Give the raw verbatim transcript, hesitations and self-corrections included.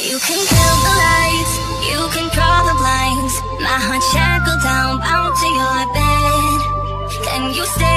You can kill the lights, you can draw the blinds. My heart shackled down, bound to your bed. Can you stay?